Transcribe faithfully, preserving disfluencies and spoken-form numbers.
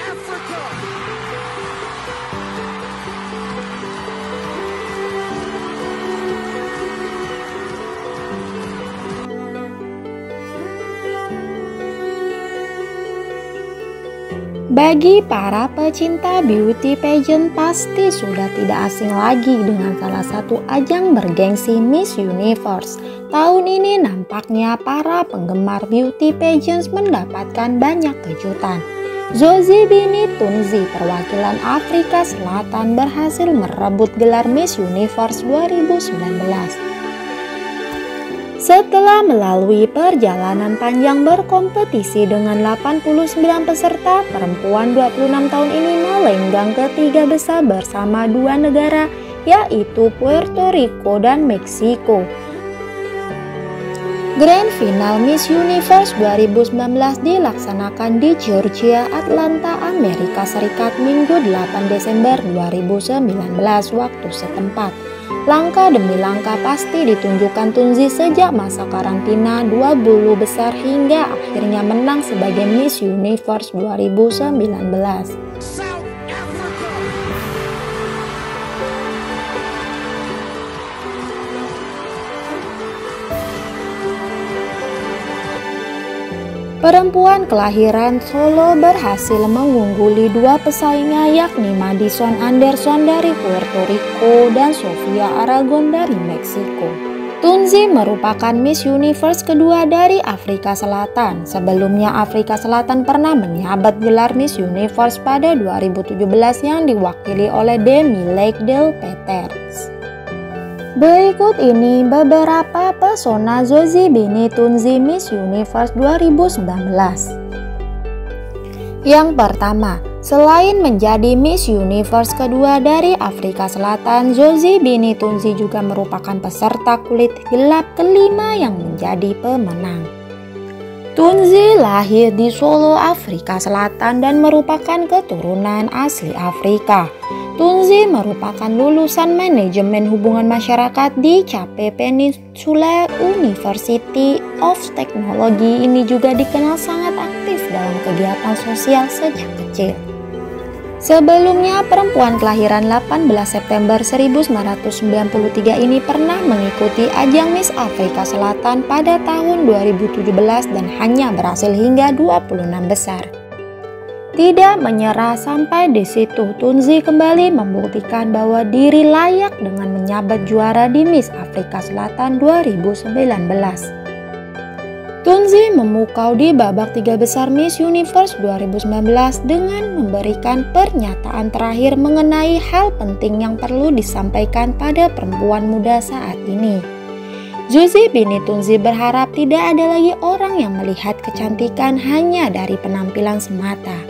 Bagi para pecinta beauty pageant pasti sudah tidak asing lagi dengan salah satu ajang bergengsi Miss Universe. Tahun ini nampaknya para penggemar beauty pageants mendapatkan banyak kejutan. Zozibini Tunzi perwakilan Afrika Selatan berhasil merebut gelar Miss Universe dua ribu sembilan belas. Setelah melalui perjalanan panjang berkompetisi dengan delapan puluh sembilan peserta, perempuan dua puluh enam tahun ini melenggang ke tiga besar bersama dua negara, yaitu Puerto Rico dan Meksiko. Grand Final Miss Universe dua ribu sembilan belas dilaksanakan di Georgia, Atlanta, Amerika Serikat Minggu delapan Desember dua ribu sembilan belas waktu setempat. Langkah demi langkah pasti ditunjukkan Tunzi sejak masa karantina dua puluh besar hingga akhirnya menang sebagai Miss Universe dua ribu sembilan belas. Perempuan kelahiran Solo berhasil mengungguli dua pesaingnya yakni Madison Anderson dari Puerto Rico dan Sofia Aragon dari Meksiko. Tunzi merupakan Miss Universe kedua dari Afrika Selatan. Sebelumnya Afrika Selatan pernah menyabet gelar Miss Universe pada dua ribu tujuh belas yang diwakili oleh Demi Lake Del Peters. Berikut ini beberapa pesona Zozibini Tunzi Miss Universe dua ribu sembilan belas. Yang pertama, selain menjadi Miss Universe kedua dari Afrika Selatan, Zozibini Tunzi juga merupakan peserta kulit gelap kelima yang menjadi pemenang. Tunzi lahir di Solo, Afrika Selatan dan merupakan keturunan asli Afrika. Tunzi merupakan lulusan manajemen hubungan masyarakat di Cape Peninsula University of Technology. Ini juga dikenal sangat aktif dalam kegiatan sosial sejak kecil. Sebelumnya, perempuan kelahiran delapan belas September seribu sembilan ratus sembilan puluh tiga ini pernah mengikuti ajang Miss Afrika Selatan pada tahun dua ribu tujuh belas dan hanya berhasil hingga dua puluh enam besar. Tidak menyerah sampai di situ, Tunzi kembali membuktikan bahwa diri layak dengan menyabet juara di Miss Afrika Selatan dua ribu sembilan belas. Tunzi memukau di babak tiga besar Miss Universe dua ribu sembilan belas dengan memberikan pernyataan terakhir mengenai hal penting yang perlu disampaikan pada perempuan muda saat ini. Zozibini Tunzi berharap tidak ada lagi orang yang melihat kecantikan hanya dari penampilan semata.